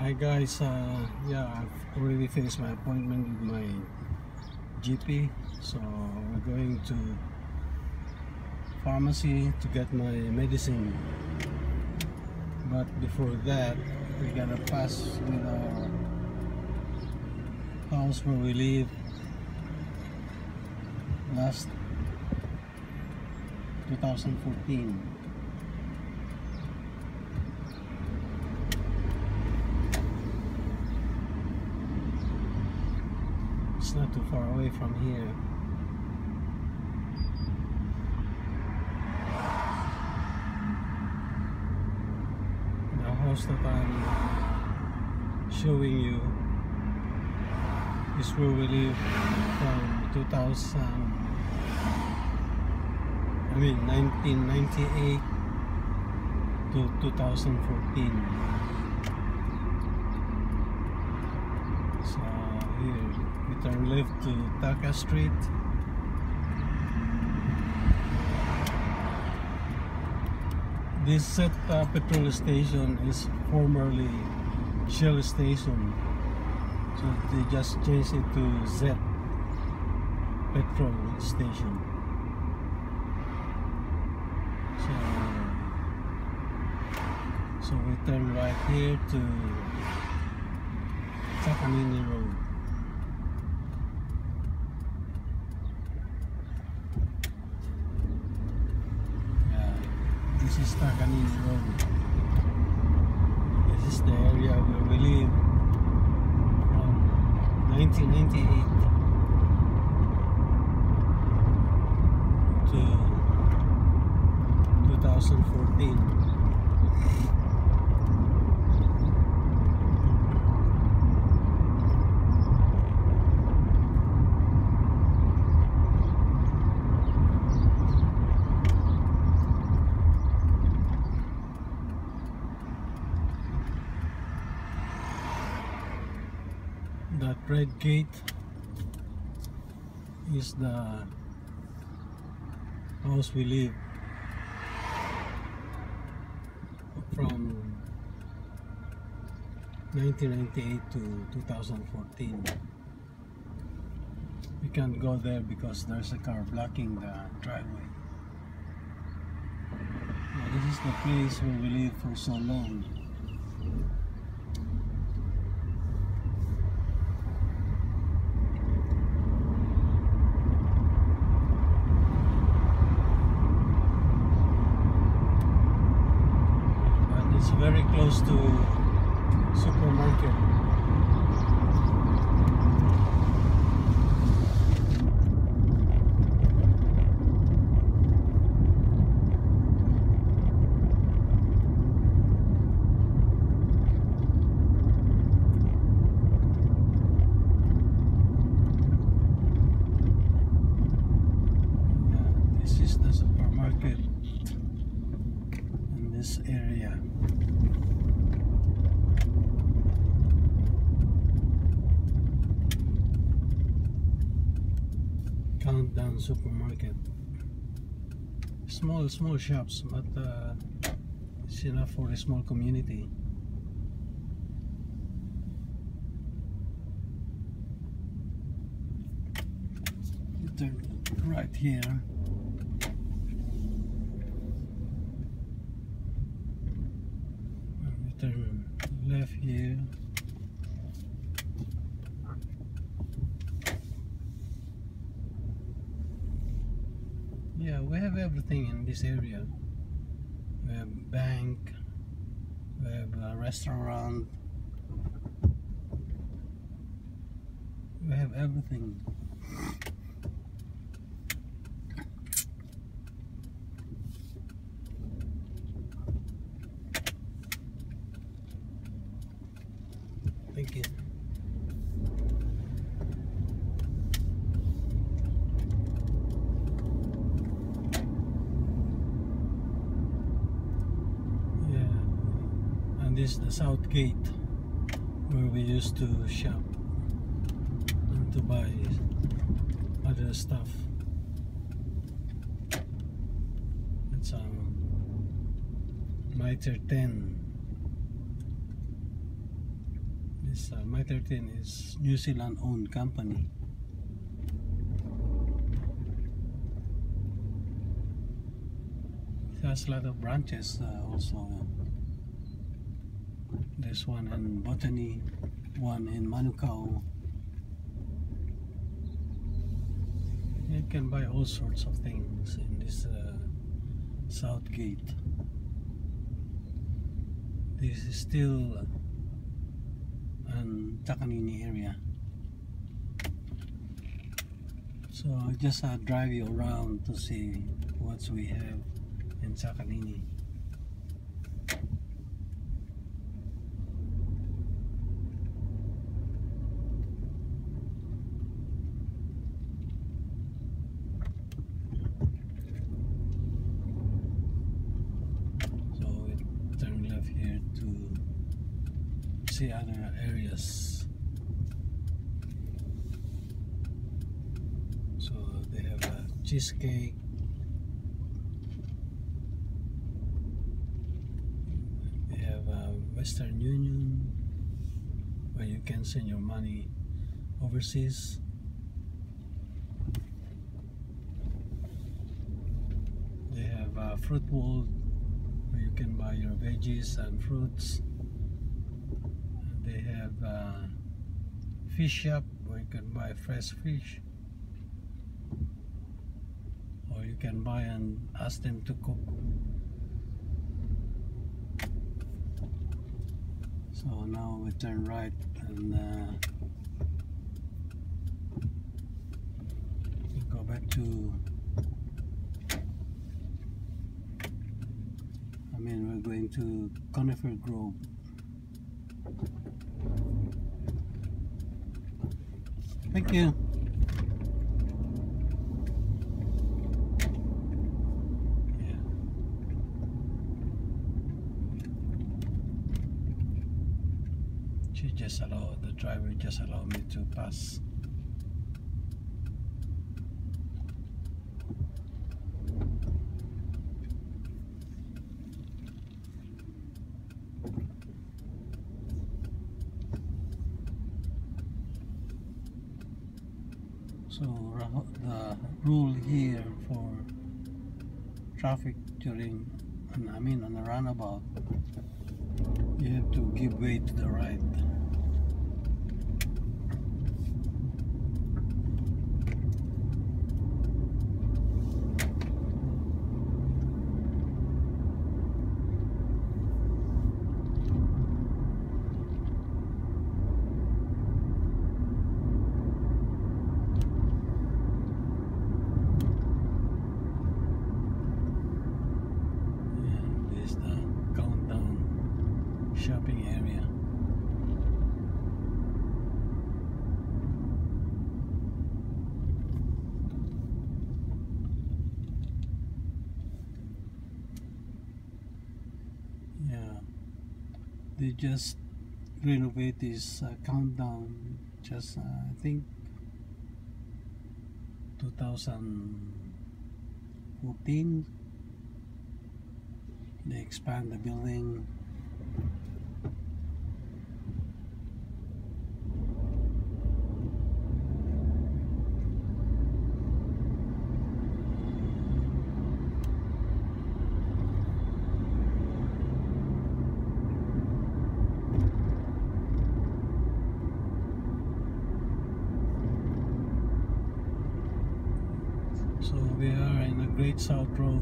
Hi guys, yeah, I've already finished my appointment with my GP, so we're going to pharmacy to get my medicine. But before that, we gotta pass with our house where we live last 2014. It's not too far away from here. The house that I'm showing you is where we live from 1998 to 2014. So here we turn left to Taka Street. This petrol station is formerly Shell station, so they just changed it to Z petrol station. So we turn right here to Takanini Road. This is Takanini Road. This is the area where we live from 1998 to 2014. That red gate is the house we live from 1998 to 2014. We can't go there because there's a car blocking the driveway. Now, this is the place where we live for so long. It's very close to supermarket. Yeah, this is the supermarket in this area. Countdown supermarket. Small shops, but it's enough for a small community. You turn right here. You turn left here. Yeah, we have everything in this area. We have bank, we have a restaurant, we have everything. Thank you. This is the south gate where we used to shop and to buy other stuff. It's Mitre 10. This My13 is New Zealand owned company. It has a lot of branches also. There's one in Botany, one in Manukau. You can buy all sorts of things in this South Gate. This is still an Takanini area. So I just drive you around to see what we have in Takanini. See other areas. So they have a cheesecake. They have a Western Union where you can send your money overseas. They have a Fruit World where you can buy your veggies and fruits. They have a fish shop where you can buy fresh fish, or you can buy and ask them to cook. So now we turn right and we go back to, we're going to Conifer Grove. Thank you. Yeah. The driver just allowed me to pass. So the rule here for traffic during, on a roundabout, you have to give way to the right. Shopping area. Yeah, they just renovate this Countdown just I think 2014. They expand the building. So we are in a Great South Road.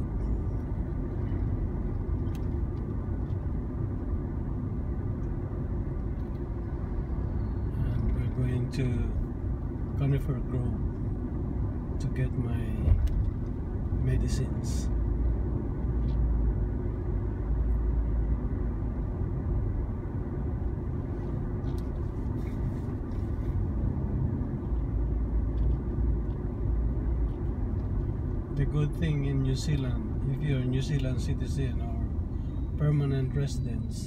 And we're going to Conifer Grove to get my medicines. The good thing in New Zealand, if you're a New Zealand citizen or permanent residents,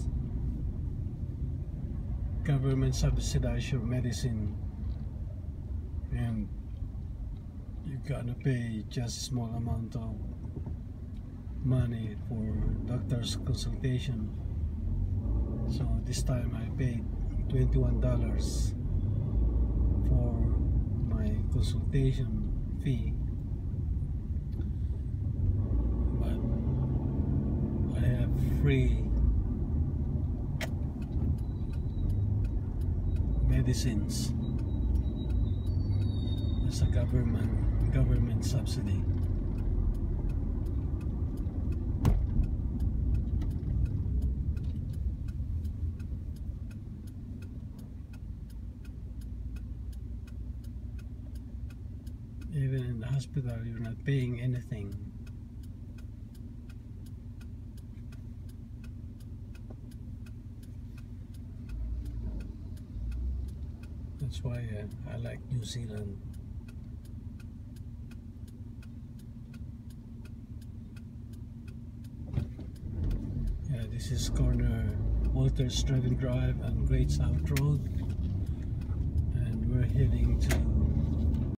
government subsidize your medicine and you gotta pay just a small amount of money for doctor's consultation. So this time I paid $21 for my consultation fee, but I have free medicines. It's a government subsidy. Even in the hospital, you're not paying anything. That's why I like New Zealand. Yeah, this is corner Walters Driving Drive and Great South Road.